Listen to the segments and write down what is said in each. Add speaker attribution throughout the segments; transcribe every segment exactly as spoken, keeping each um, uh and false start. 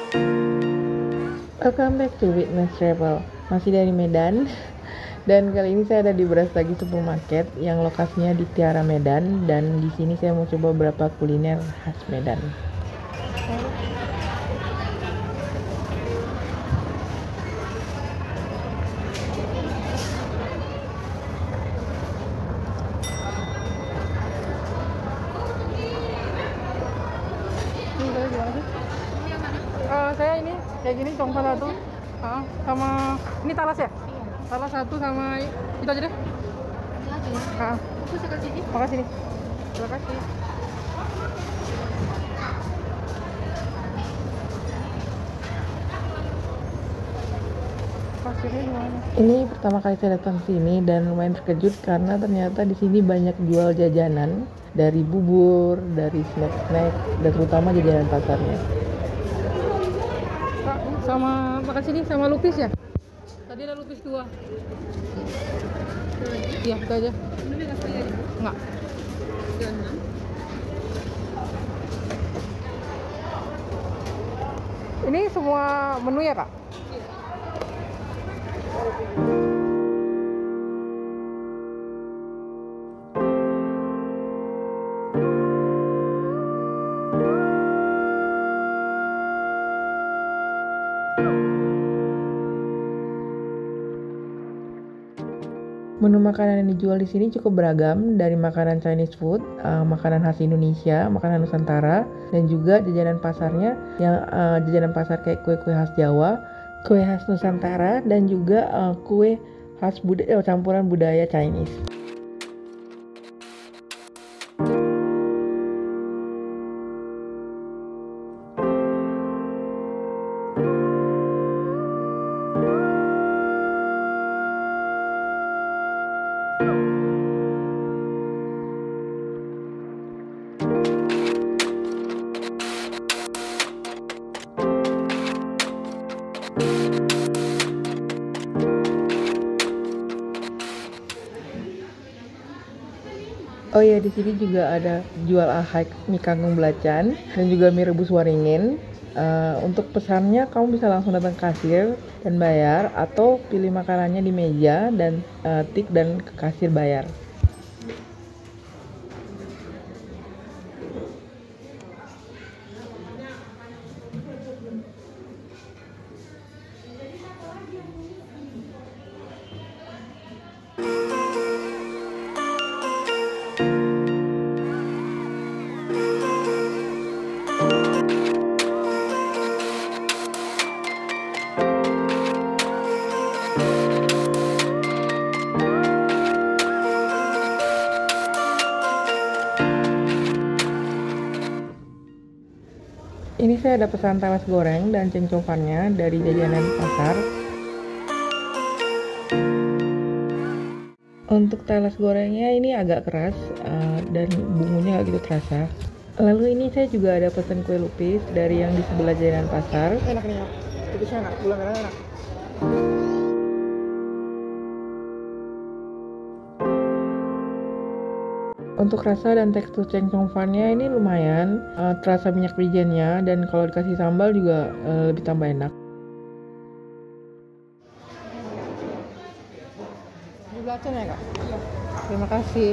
Speaker 1: Welcome back to Witness Travel. Masih dari Medan. Dan kali ini saya ada di Brastagi Supermarket yang lokasinya di Tiara Medan, dan di sini saya mau coba beberapa kuliner khas Medan.
Speaker 2: Uh, saya ini kayak gini congkak satu, uh, sama ini talas ya? Talas satu sama itu aja deh. Uh, makasih nih. Terima kasih.
Speaker 1: Ini pertama kali saya datang ke sini dan lumayan terkejut karena ternyata di sini banyak jual jajanan, dari bubur, dari snack-snack, dan terutama jajanan pasarnya.
Speaker 2: Sama makasih nih, sama lupis ya? Tadi ada lupis dua. Iya, itu aja. Enggak. Ini semua menu ya, Kak?
Speaker 1: Menu makanan yang dijual di sini cukup beragam, dari makanan Chinese food, uh, makanan khas Indonesia, makanan Nusantara, dan juga jajanan pasarnya yang uh, jajanan pasar kayak kue-kue khas Jawa, kue khas Nusantara, dan juga uh, kue khas budaya, campuran budaya Chinese. Oh iya, di sini juga ada jual ahai mie kangkung belacan dan juga mie rebus waringin. Uh, untuk pesannya kamu bisa langsung datang ke kasir dan bayar, atau pilih makanannya di meja dan uh, tik dan ke kasir bayar. Ini saya ada pesan talas goreng dan cengcofannya dari jajanan pasar. Untuk talas gorengnya ini agak keras uh, dan bumbunya agak gitu terasa. Lalu ini saya juga ada pesan kue lupis dari yang di sebelah jajanan pasar.
Speaker 2: Enak nih ya, lupisnya enak, gula merahnya enak.
Speaker 1: Untuk rasa dan tekstur cengcongfannya ini lumayan, uh, terasa minyak wijennya, dan kalau dikasih sambal juga uh, lebih tambah enak.
Speaker 2: Ini belacan ya, Kak? Iya. Terima kasih.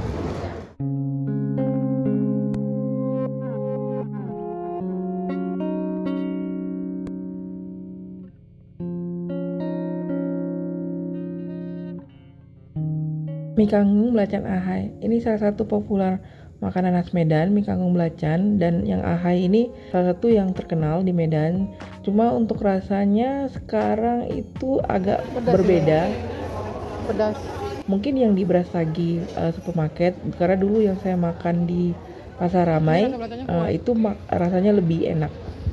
Speaker 1: Mie kangkung belacan ahai. Ini salah satu populer makanan khas Medan, mie kangkung belacan, dan yang ahai ini salah satu yang terkenal di Medan. Cuma untuk rasanya sekarang itu agak pedas, berbeda.
Speaker 2: Ya? Pedas.
Speaker 1: Mungkin yang di Brastagi uh, Supermarket, karena dulu yang saya makan di Pasar Ramai uh, itu rasanya lebih enak.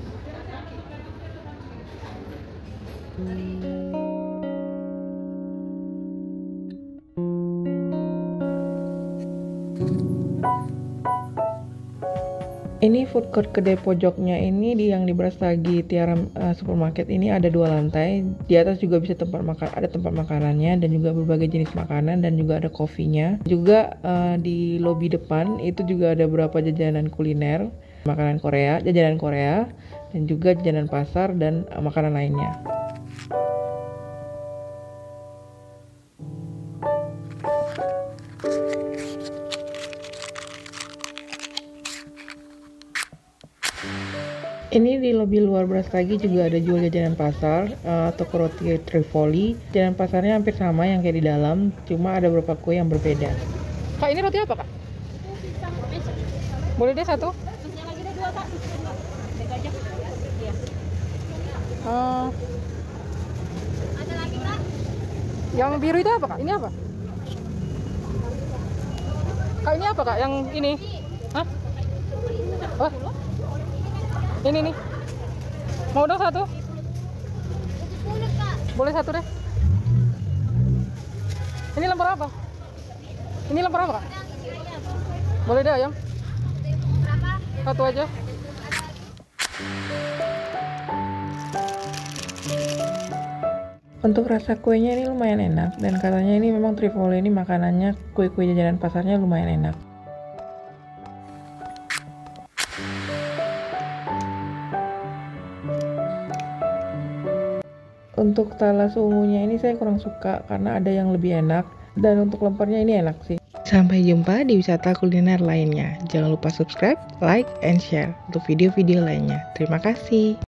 Speaker 1: Ini food court kedai pojoknya ini di yang di Brastagi Tiara uh, Supermarket ini ada dua lantai. Di atas juga bisa tempat makan, ada tempat makanannya dan juga berbagai jenis makanan, dan juga ada kopinya. Juga uh, di lobi depan itu juga ada beberapa jajanan kuliner, makanan Korea, jajanan Korea, dan juga jajanan pasar dan uh, makanan lainnya. Ini di lobi luar Brastagi juga ada jual jajanan pasar, uh, toko roti Trifoli. Jajanan pasarnya hampir sama yang kayak di dalam, cuma ada beberapa kue yang berbeda.
Speaker 2: Kak, ini roti apa, Kak? Boleh deh satu? Uh, yang biru itu apa, Kak? Ini apa? Kak, ini apa, Kak? Yang ini? Hah? Oh. Ini nih. Mau dong satu? Boleh satu deh. Ini lemper apa? Ini lemper apa, Kak? Boleh deh ayam. Satu aja.
Speaker 1: Untuk rasa kuenya ini lumayan enak, dan katanya ini memang Trifoli ini makanannya, kue-kue jajanan pasarnya lumayan enak. Untuk talas ungunya ini saya kurang suka karena ada yang lebih enak, dan untuk lempernya ini enak sih. Sampai jumpa di wisata kuliner lainnya. Jangan lupa subscribe, like, and share untuk video-video lainnya. Terima kasih.